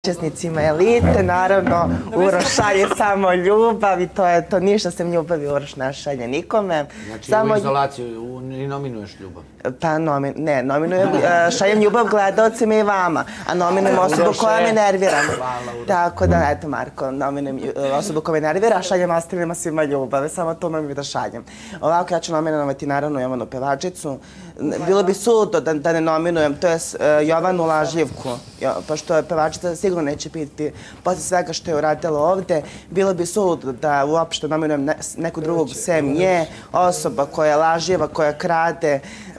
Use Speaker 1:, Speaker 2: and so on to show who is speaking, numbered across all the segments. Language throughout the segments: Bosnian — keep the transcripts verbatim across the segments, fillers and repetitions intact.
Speaker 1: učesnicima elite, naravno Uroš šalje samo ljubav i to je to, ništa sem ljubavi Uroš ne šalje nikome.
Speaker 2: Znači u izolaciju i nominuješ ljubav?
Speaker 1: Pa ne, nominujem, šaljem ljubav gledalcima i vama, a nominujem osobu koja me nervira. Tako da, eto Marko, nominujem osobu koja me nervira, a šaljem ostalima svima ljubave, samo to umem i da šaljem. Ovako ja ću nominovati naravno Jovanu pevačicu. Bilo bi suludo da ne nominujem, to je Jovanu Lažljivku, pošto je pevačica sigurno neće biti posle svega što je uradila ovde. Bilo bi suludo da uopšte nominujem neku drugog sem nje, osoba koja je lažljiva, koja krade,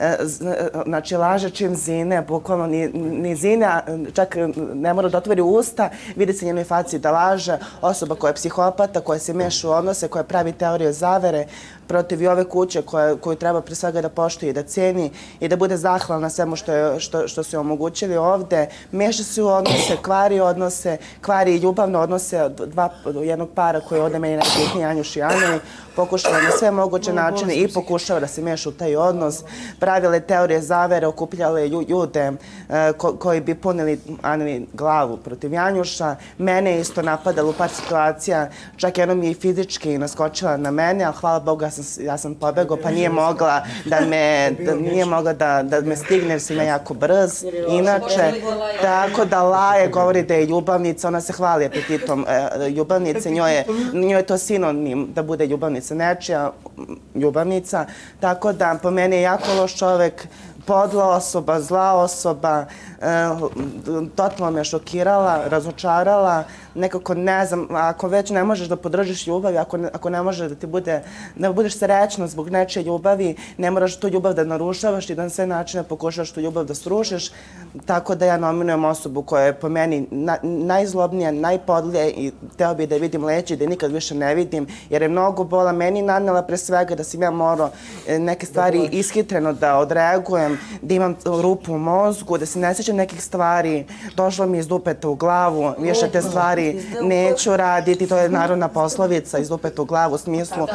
Speaker 1: znači laže čim zine, bukvalno ni zine, čak ne mora da otvori usta, vidi se njenoj faci da laže, osoba koja je psihopata, koja se meša u odnose, koja pravi teorije zavere protiv i ove kuće koju treba pre svega da poštuje i da ceni i da bude zahvalna svemu što su joj omogućili ovde. Meša se u odnose, kvari odnose, kvari i ljubavne odnose jednog para koji je ovde meni najbitniji, Janjuš i Aneli. Pokušava na sve moguće načine i pokušava da se meša u taj odnos. Pravile teorije zavere, okupljale ljude koji bi punili Aneli glavu protiv Janjuša. Mene je isto napadala u par situacija, čak jednom je i fizički naskočila na mene, ali hvala Bogu ja sam pobegao, pa nije mogla da me nije mogla da me stigne jer sam ja jako brz. Inače, tako da laje, govori da je ljubavnica, ona se hvali apetitom ljubavnice, njoj je to sinonim da bude ljubavnica, nečija ljubavnica, tako da po meni je jako loš čovek, podla osoba, zla osoba, totalno me šokirala, razočarala, nekako ne znam, ako već ne možeš da podržiš ljubav, ako ne možeš da ti bude, da budeš srećna zbog nečije ljubavi, ne moraš tu ljubav da narušavaš i da na sve načine pokušaš tu ljubav da srušiš, tako da ja nominujem osobu koja je po meni najzlobnija, najpodlija i teo bi da je vidim leći, da je nikad više ne vidim, jer je mnogo bola meni nanela pre svega da sam ja morao neke stvari ishitreno da odreagujem, da imam rupu u mozgu, da se ne sjećam nekih stvari, došlo mi iz dupeta u glavu, više te stvari neću raditi, to je narodna poslovica, iz dupeta u glavu, u smislu,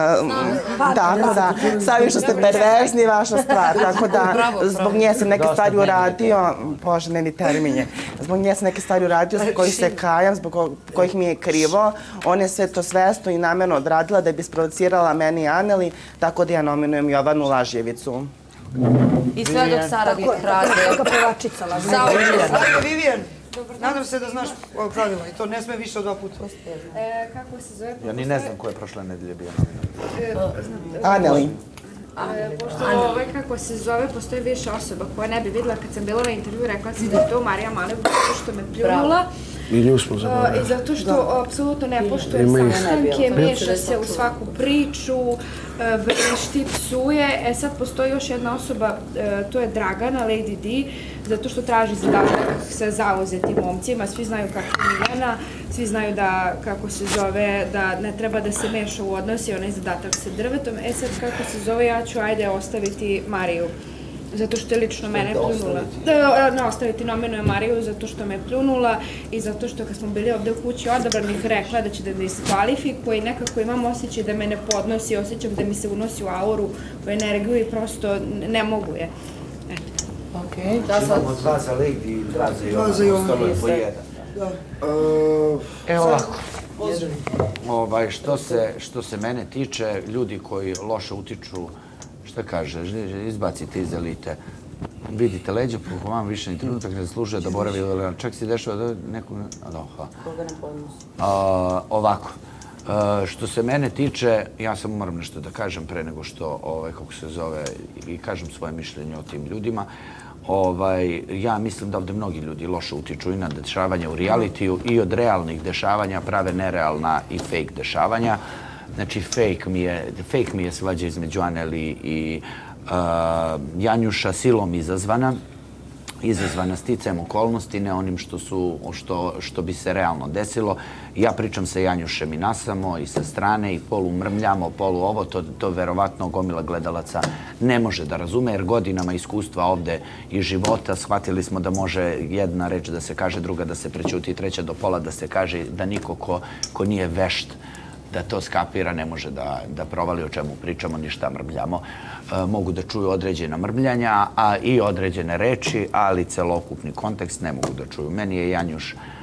Speaker 1: tako da, sad više ste perverzni, vaša stvar, tako da, zbog nje sam neke stvari uradio, bože, ne ni terminje, zbog nje sam neke stvari uradio, zbog kojih se kajam, zbog kojih mi je krivo, ona je sve to svesno i namjerno odradila da bi sprovocirala meni i Aneli, tako da ja nominujem Jovanu Lažljevicu.
Speaker 3: I sve dok Sara bi krade.
Speaker 4: Kako pevačica Lažljevica.
Speaker 5: Zdravko, Vivijan, nadam se da znaš pravila i to ne sme više od dva puta.
Speaker 4: Kako se zove?
Speaker 2: Ja ni ne znam ko je prošle nedelje bio nominovan.
Speaker 1: Aneli.
Speaker 4: Pošto ovaj kako se zove, postoji više osoba koja ne bi videla kad sam bila na intervju, rekla sam da je to Marija Malević zato što me pljunula.
Speaker 6: I nju smo zaboravili.
Speaker 4: I zato što apsolutno ne poštuje sastanke, meša se u svaku priču, vrišti, psuje. E sad postoji još jedna osoba, to je Dragana, Lady D, zato što traži zadatak sa zauzetim momcima. Svi znaju kako je Miljana, svi znaju da, kako se zove, da ne treba da se meša u odnosi, onaj zadatak sa drvetom. E sad kako se zove, ja ću ajde ostaviti Mariju. Zato što je lično mene pljunula. Ne ostaviti, nominujem Mariju zato što me pljunula i zato što kad smo bili ovde u kući odabranih rekla da će da me diskvalifikuje i nekako imam osjećaj da me ne podnosi, osjećam da mi se unosi u auru, u energiju i prosto ne mogu je.
Speaker 2: Okej. Imamo dva za Lady i dva za Jovanu, ostalo je po jedan. Evo ovako. Što se mene tiče, ljudi koji loše utiču, šta kaže, izbacite iz elite. Vidite, leđa po vam više ni trenutak ne zaslužuje da boravi, čak si dešava da nekog...
Speaker 3: Koga ne podnosi?
Speaker 2: Ovako, što se mene tiče, ja samo moram nešto da kažem pre nego što, kako se zove, i kažem svoje mišljenje o tim ljudima. Ja mislim da ovde mnogi ljudi loše utiču i na dešavanja u realitiju i od realnih dešavanja prave nerealna i fake dešavanja. Znači, fake mi je svađa između Aneli i Janjuša silom izazvana. Izazvana sticajem okolnosti, ne onim što bi se realno desilo. Ja pričam sa Janjušem i nasamo i sa strane i polu mrmljamo, polu ovo. To verovatno gomila gledalaca ne može da razume, jer godinama iskustva ovde i života shvatili smo da može jedna reč da se kaže, druga da se prećuti, treća do pola da se kaže, da niko ko nije vešt da to skapira, ne može da provali o čemu pričamo, ništa mrmljamo. Mogu da čuju određena mrmljanja i određene reči, ali celokupni kontekst ne mogu da čuju. Meni je Janjuš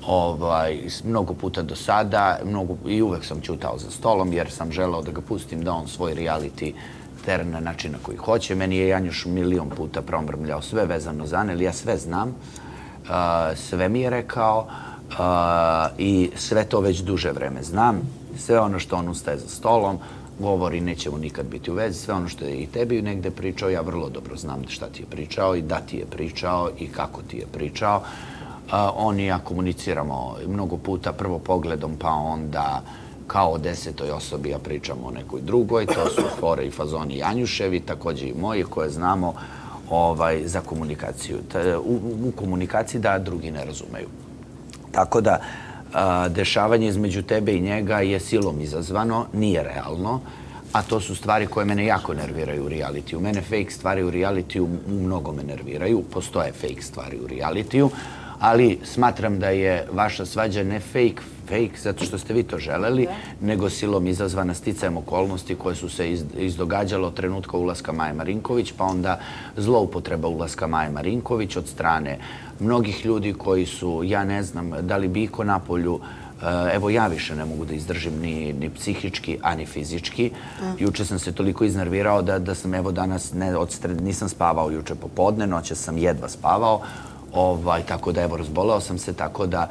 Speaker 2: mnogo puta do sada i uvek sam ćutao za stolom jer sam želeo da ga pustim da on svoj reality teren na način na koji hoće. Meni je Janjuš milion puta promrmljao sve vezano za Anel, ja sve znam, sve mi je rekao i sve to već duže vreme znam. Sve ono što on ustaje za stolom, govori nećemo nikad biti u vezi, sve ono što je i tebi negde pričao, ja vrlo dobro znam šta ti je pričao i da ti je pričao i kako ti je pričao. On i ja komuniciramo mnogo puta, prvo pogledom, pa onda kao o desetoj osobi ja pričam o nekoj drugoj. To su fore i fazoni Janjuševi, takođe i moji koje znamo za komunikaciju. U komunikaciji da drugi ne razumeju. Tako da dešavanje između tebe i njega je silom izazvano, nije realno, a to su stvari koje mene jako nerviraju u realitiju. Mene fake stvari u realitiju mnogo me nerviraju, postoje fake stvari u realitiju, ali smatram da je vaša svađa ne fake, fake zato što ste vi to želeli, nego silom izazvana sticajem okolnosti koje su se izdogađale od trenutka ulaska Maje Marinković, pa onda zloupotreba ulaska Maje Marinković od strane mnogih ljudi koji su, ja ne znam, da li bi iko napolju, evo ja više ne mogu da izdržim ni psihički, a ni fizički. Juče sam se toliko iznervirao da sam evo danas, nisam spavao juče popodne, noće sam jedva spavao, tako da evo razboleo sam se, tako da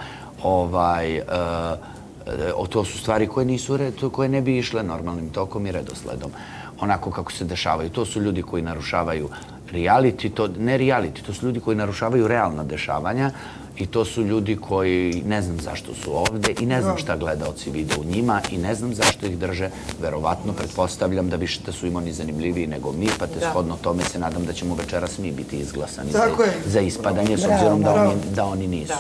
Speaker 2: to su stvari koje ne bi išle normalnim tokom i redosledom, onako kako se dešavaju. To su ljudi koji narušavaju reality, ne reality, to su ljudi koji narušavaju realna dešavanja i to su ljudi koji ne znam zašto su ovde i ne znam šta gledaoci vide u njima i ne znam zašto ih drže. Verovatno, pretpostavljam da više da su im oni zanimljiviji nego mi, pa te shodno tome se nadam da ćemo večeras mi biti izglasani za ispadanje, s obzirom da oni nisu.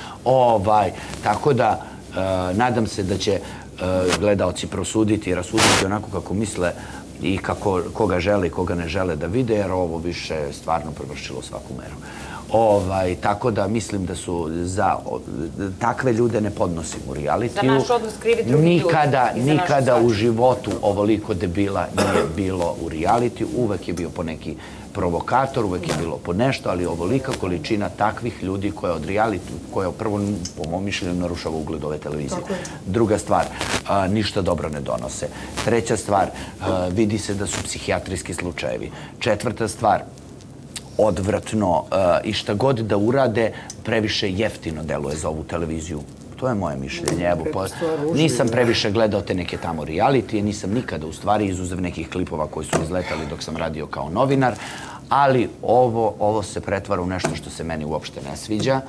Speaker 2: Tako da, nadam se da će gledaoci prosuditi i rasuditi onako kako misle i koga žele i koga ne žele da vide, jer ovo više je stvarno prevršilo svaku meru. Tako da mislim da su za takve ljude ne podnosim u realitiju.
Speaker 3: Za naš odnos krivi drugi ljudi.
Speaker 2: Nikada u životu ovoliko debila nije bilo u realitiju. Uvek je bio po neki provokator, uvek je bilo po nešto, ali ovolika količina takvih ljudi koja od realitiju, koja prvo, po mom mišljenju, narušava ugled ove televizije. Druga stvar, ništa dobro ne donose. Treća stvar, vidi se da su psihijatrijski slučajevi. Četvrta stvar, odvratno i šta god da urade, previše jeftino deluje za ovu televiziju. To je moje mišljenje. Nisam previše gledao te neke tamo realitije, nisam nikada u stvari izuzev nekih klipova koji su izletali dok sam radio kao novinar, ali ovo se pretvara u nešto što se meni uopšte ne sviđa.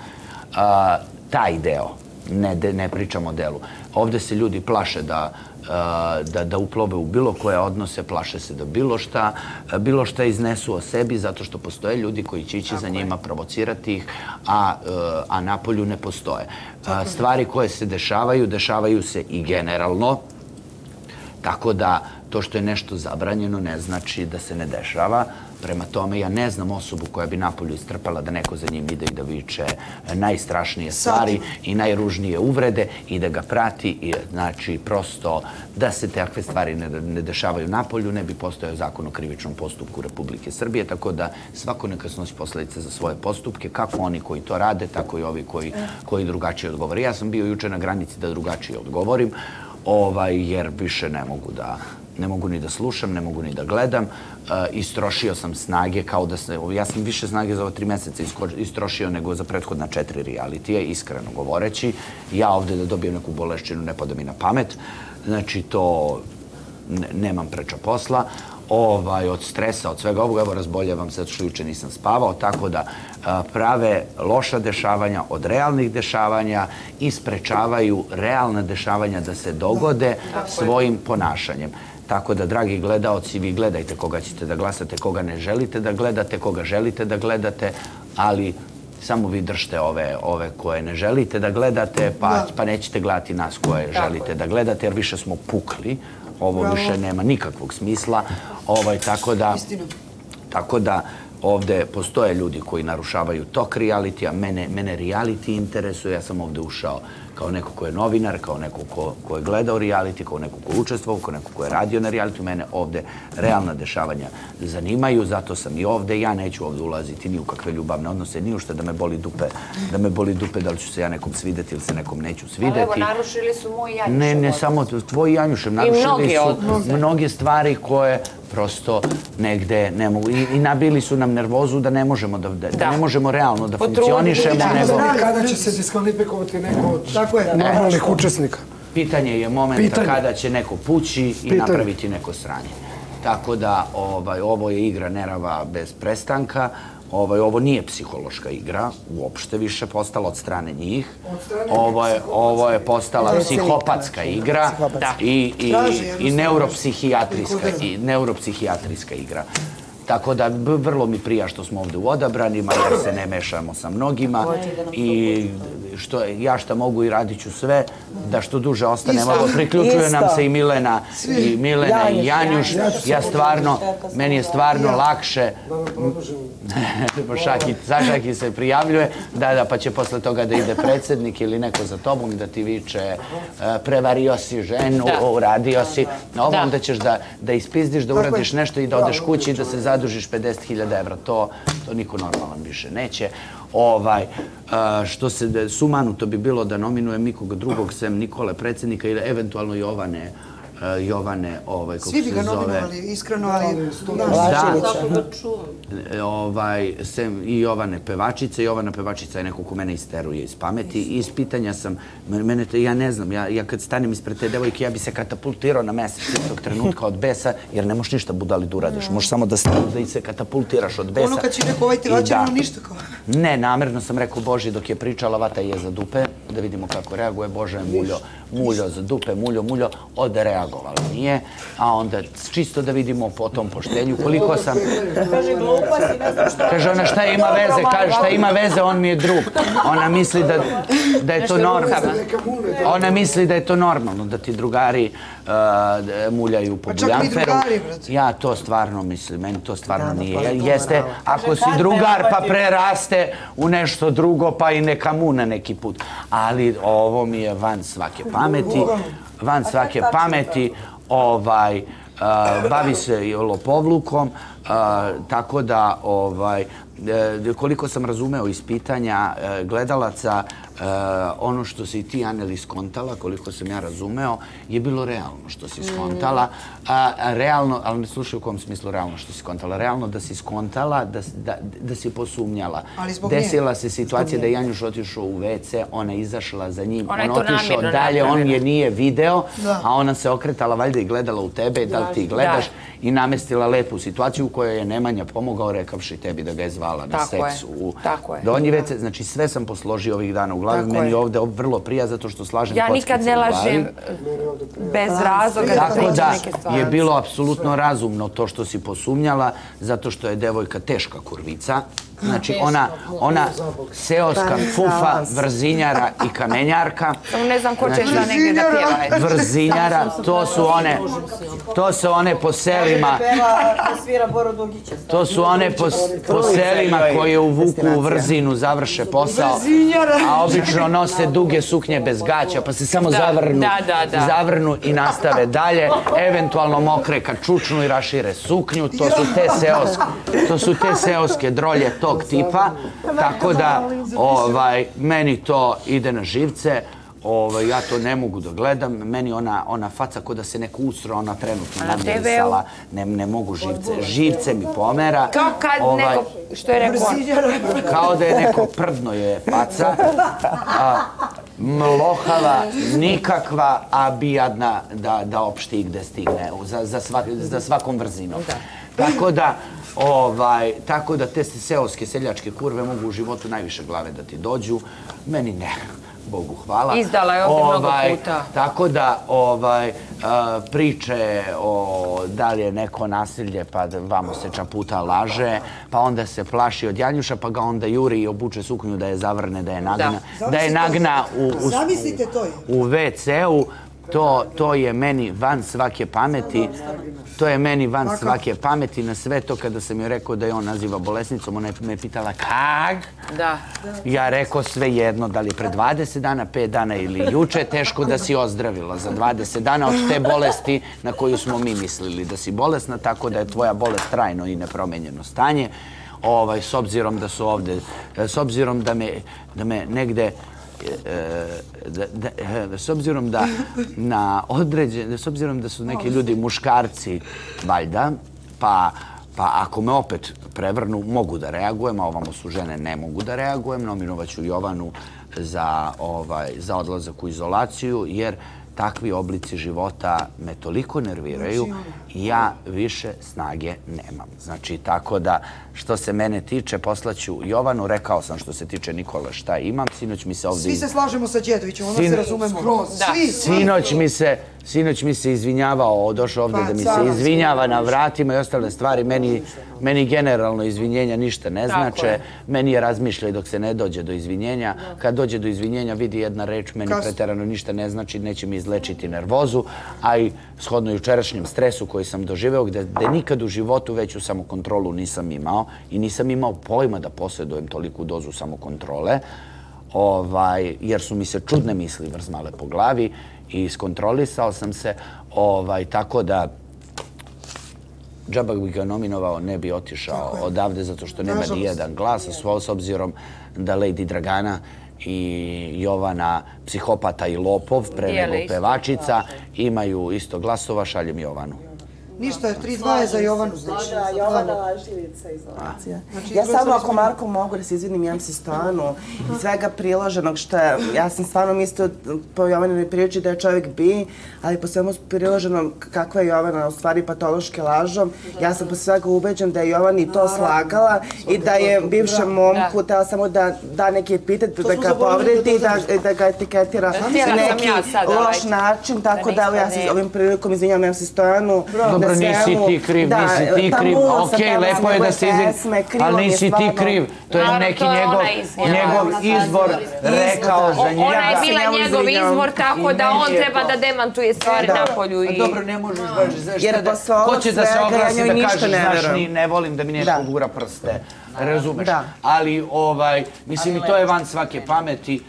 Speaker 2: Taj deo, ne pričam o delu. Ovde se ljudi plaše da da uplove u bilo koje odnose, plaše se da bilo šta, bilo šta iznesu o sebi, zato što postoje ljudi koji će ići za njima, provocirati ih, a napolju ne postoje. Stvari koje se dešavaju, dešavaju se i generalno, tako da to što je nešto zabranjeno ne znači da se ne dešava. Prema tome, ja ne znam osobu koja bi napolju istrpala da neko za njim ide i da viče najstrašnije stvari i najružnije uvrede i da ga prati. I znači, prosto, da se takve stvari ne dešavaju napolju, ne bi postojao zakon o krivičnom postupku Republike Srbije, tako da svako neka snosi posledice za svoje postupke, kako oni koji to rade, tako i ovi koji drugačije odgovore. Ja sam bio juče na granici da drugačije odgovorim, jer više ne mogu da... Ne mogu ni da slušam, ne mogu ni da gledam. Istrošio sam snage kao da se... Ja sam više snage za ova tri meseca istrošio nego za prethodna četiri realitije, iskreno govoreći. Ja ovde da dobijem neku bolešćinu ne pada mi na pamet. Znači, to nemam preča posla. Od stresa, od svega ovoga, evo razboljavam se zato što juče nisam spavao, tako da prave loša dešavanja od realnih dešavanja i sprečavaju realna dešavanja da se dogode svojim ponašanjem. Tako da, dragi gledaoci, vi gledajte koga ćete da glasate, koga ne želite da gledate, koga želite da gledate, ali samo vi držite ove koje ne želite da gledate, pa nećete gledati nas koje želite da gledate, jer više smo pukli. Ovo više nema nikakvog smisla. Tako da, ovde postoje ljudi koji narušavaju tok realitija, mene, mene reality interesuje, ja sam ovde ušao kao neko ko je novinar, kao neko ko, ko je gledao reality, kao neko ko je učestvovao, kao neko ko je radio na reality, mene ovde realna dešavanja zanimaju, zato sam i ovde, ja neću ovde ulaziti ni u kakve ljubavne odnose, ni u što da me boli dupe, da me boli dupe da li ću se ja nekom svideti ili se nekom neću svideti.
Speaker 3: Ali evo, narušili su moj Janjušev.
Speaker 2: Ne, ne samo tvoj Janjušev, narušili su mnoge stvari koje prosto negde ne mogu. I, i nabili su nam nervozu da ne možemo da, da, da ne možemo realno da funkcionišemo. Nego...
Speaker 6: Kada će se diskvalifikovati neko od normalnih učesnika?
Speaker 2: Pitanje je momenta Pitanje. kada će neko pući i Pitanje. napraviti neko sranje. Tako da ovaj, ovo je igra nerava bez prestanka. Ovaj, ovo nije psihološka igra, uopšte više postala od strane njih. Ovo je, ovo je postala psihopatska igra i, i, i neuropsihijatrijska, i neuropsihijatrijska igra. Tako da vrlo mi prija što smo ovde u odabranima, jer se ne mešamo sa mnogima i što ja šta mogu i radit ću sve, da što duže ostanemo. Priključuje nam se i Milena i Milena i Janjuš. Ja stvarno, meni je stvarno lakše. Sašaki se prijavljuje, da, da, pa će posle toga da ide predsjednik ili neko za tobom da ti viče prevario si ženu, uradio si. Onda ćeš da ispizdiš, da uradiš nešto i da odeš kući i da se zadužiš pedeset hiljada evra. To niko normalan više neće. Što se sumanuto bi bilo da nominujem nikoga drugog sem Nikole predsjednika ili eventualno Jovane Jovane, ovaj, kako se zove...
Speaker 5: Svi bi ga nominovali, iskreno, ali...
Speaker 2: Da, sem i Jovane pevačice. Jovana pevačica je neko ko mene isteruje iz pameti. I iz pitanja sam, mene to, ja ne znam, ja kad stanem ispred te devojke, ja bi se katapultirao na mesec istog trenutka od besa, jer ne možeš ništa budali da uradiš. Možeš samo da se katapultiraš od besa.
Speaker 5: Ono kad će neko ovaj ti vaće, ono ništa kao...
Speaker 2: Ne, namerno sam rekao Boži dok je pričala vata je za dupe, da vidimo kako reaguje. Bože je muljo, muljo za dupe, muljo, muljo, odreagovalo nije, a onda čisto da vidimo po tom poštenju koliko sam...
Speaker 3: Kaže glupa si, ne znam što...
Speaker 2: Kaže ona šta ima veze, kaže šta ima veze, on mi je drug. Ona misli da je to normalno. Ona misli da je to normalno, da ti drugari muljaju po buljanferu. Ja to stvarno mislim, meni to stvarno nije. Jeste, ako si drugar pa preraste u nešto drugo pa i neka mu na neki put. Ali ovo mi je van svake pameti. Van svake pameti, bavi se i lopovlukom, tako da koliko sam razumeo iz pitanja gledalaca, ono što si ti, Aneli, skontala, koliko sam ja razumeo, je bilo realno što si skontala. Realno, ali ne slušaj u kom smislu realno što si skontala. Realno da si skontala, da si posumnjala. Desila se situacija da je Janjuš otišao u ve ce, ona je izašla za njim, on otišao dalje, on je nije video, a ona se okretala valjda i gledala u tebe, da li ti gledaš, i namestila lepu situaciju u kojoj je Nemanja pomogao rekavši tebi da ga je zvala na seks u donji ve ce. Znači sve sam posložio ovih dana u glavi. Meni je ovde vrlo prija zato što slažem kockice u glavi.
Speaker 3: Ja nikad ne lažem bez razloga da pričam neke stvari.
Speaker 2: Tako da je bilo apsolutno razumno to što si posumnjala, zato što je devojka teška kurvica. Znači ona seoska fufa, vrzinjara i kamenjarka.
Speaker 3: Ne znam ko će za negdje da pjeva.
Speaker 2: Vrzinjara, to su one, to su one po selima. To su one po selima koje uvuku u vrzinu, završe posao, a obično nose duge suknje bez gaća, pa se samo zavrnu, zavrnu i nastave dalje. Eventualno mokre kad čučnu i rašire suknju. To su te seoske, to su te seoske drolje tog tipa, tako da meni to ide na živce, ja to ne mogu da gledam, meni ona faca ko da se neko usro, ona trenutno namjerisala, ne mogu živce, živce mi pomera.
Speaker 3: Kao kad neko, što je rekao?
Speaker 2: Kao da je neko prdno je faca, mlohava, nikakva, a bijadna da opšti gde stigne, za svakom vrzinom. Tako da, tako da te seoske seljačke kurve mogu u životu najviše glave da ti dođu. Meni ne, Bogu hvala.
Speaker 3: Izdala je ovdje mnogo puta.
Speaker 2: Tako da priče o da li je neko nasilje pa vamo se čaputa laže, pa onda se plaši od Janjuša, pa ga onda juri i obuče suknju da je zavrne, da je nagna u ve ce u. To, to je meni van svake pameti, to je meni van svake pameti na sve to kada sam joj rekao da je on naziva bolesnicom, ona me pitala kak?
Speaker 3: Da.
Speaker 2: Ja rekao sve jedno, da li je pre dvadeset dana, pet dana ili juče, teško da si ozdravila za dvadeset dana od te bolesti na koju smo mi mislili da si bolesna, tako da je tvoja bolest trajno i nepromenjeno stanje. Ovaj, s obzirom da su ovde, s obzirom da me, da me negde Da, da, s obzirom da na određen, s obzirom da su neki ljudi muškarci, valjda, pa, pa ako me opet prevrnu, mogu da reagujem, a ovamo su žene, ne mogu da reagujem, nominovaću Jovanu za, ovaj, za odlazak u izolaciju, jer takvi oblici života me toliko nerviraju, ja više snage nemam. Znači, tako da, što se mene tiče, poslaću Jovanu, rekao sam što se tiče Nikole šta imam, sinoć mi se ovdje...
Speaker 5: Svi se slažemo sa Đedovićem, onda se razumemo. Svi!
Speaker 2: Sinoć mi se, sinoć mi se izvinjavao, došao ovdje da mi se izvinjava na vratima i ostale stvari. Meni, meni generalno izvinjenja ništa ne znače. Meni je razmišljaj dok se ne dođe do izvinjenja. Kad dođe do izvinjenja vidi jedna reč, meni preterano ništa ne znači, neće mi izlečiti nervozu, a i shodno jučerašnjem stresu koji sam doživeo, gde, gde nikad u životu veću samokontrolu nisam imao i nisam imao pojma da posjedujem toliku dozu samokontrole, ovaj, jer su mi se čudne misli vrzmale po glavi i iskontrolisao sam se, ovaj, tako da džaba bi ga nominovao, ne bi otišao odavde zato što nema ni jedan glas, s obzirom da Lady Dragana i Jovana, psihopata i lopov, pre nego pevačica, imaju isto glasova, šaljem Jovanu.
Speaker 5: Ništa, tri dva je za Jovanu, znači.
Speaker 1: Da, Jovana lažljivica izolacija. Ja samo ako Marko mogu da se izvinim, imam se stvarno i svega priloženog što je, ja sam stvarno mislila po Jovaninoj priči da je čovjek bi, ali po svemu priloženom kakva je Jovana u stvari patološki lažom, ja sam po svega ubeđen da je Jovani to slagala i da je bivšem momku tela samo da da neki epitet, da ga povredi, da ga etiketira na neki loš način, tako da ja se ovim prilikom izvinjam, nemam se Stojanu.
Speaker 2: Dobro, nisi ti kriv, nisi ti kriv. Okej, lepo je da se izvini, ali nisi ti kriv. To je neki njegov izvor rekao za njega.
Speaker 3: Ona je bila njegov izvor, tako da on treba da demantuje stvari napolju.
Speaker 2: Dobro, ne možeš baš, znaš šta, ko će da se oglasi da kaže, znaš, ne volim da mi nešto gura prste. Razumeš? Ali, ovaj, mislim, i to je van svake pameti.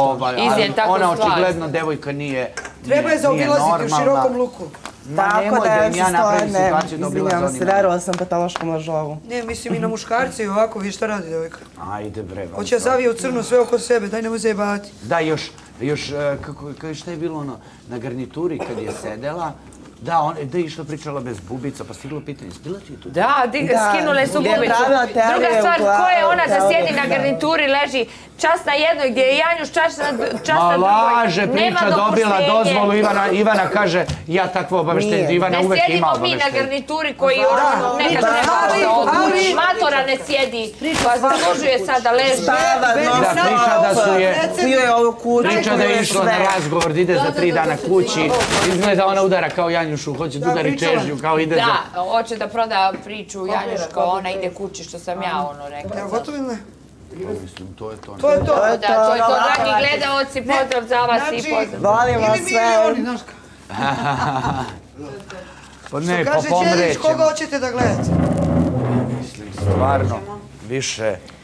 Speaker 2: Ona očigledno devojka nije normalna.
Speaker 5: Treba je zaobilaziti u širokom luku.
Speaker 1: Tako da ja se Stojane, izvinjam se, verovala sam patološkom lažovu.
Speaker 5: Ne, mislim i na muškarce i ovako, vi šta radi devojka?
Speaker 2: Ajde bre.
Speaker 5: Hoće ja zavije u crno sve oko sebe, daj nemoj se jebati.
Speaker 2: Da, još, još, šta je bilo ono, na garnituri kad je sedela, da, da je išla pričala bez bubica, pa stiglo pitanje, bila ti je tu?
Speaker 3: Da, skinule su bubicu. Druga stvar, ko je ona da sjedi na garnituri, leži čas na jednoj gdje je Janjuš, čas na drugoj.
Speaker 2: Ma laže, priča dobila dozvolu, Ivana kaže, ja takvo obaveštenje, Ivana uvek ima obaveštenje.
Speaker 3: Ne sjedimo mi na garnituri koji nekad ne može matora ne sjedi, pa zaslužuje sad da leži.
Speaker 2: Da, priča da su je, priča da je išla na razgovor, da ide za tri dana kući, izgleda ona udara kao Janjušu, hoće da udari čežnju, kao ide za...
Speaker 3: Da, hoće da proda priču Janjuško, ona ide kući, što sam ja ono rekla.
Speaker 5: Evo, gotovo ili ne?
Speaker 2: Mislim, to je to.
Speaker 5: To je to.
Speaker 3: Da, to je to, dragi gledalci, pozdrav za vas i pozdrav.
Speaker 1: Volim vas sve.
Speaker 5: Ili milioni, znaš
Speaker 2: Pa ne, pa
Speaker 5: pomrećemo. Što kaže Đelić, koga hoćete da gledate?
Speaker 2: Mislim, stvarno, više...